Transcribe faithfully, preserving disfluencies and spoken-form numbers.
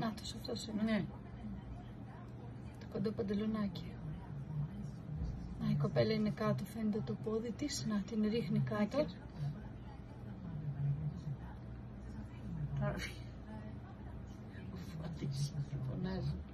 Νάτος αυτός είναι. Ναι. Το κοντό παντελονάκι. Να, η κοπέλα είναι κάτω, φαίνεται το πόδι της. Να, την ρίχνει κάτω. Φωτίσει, φωνάζει.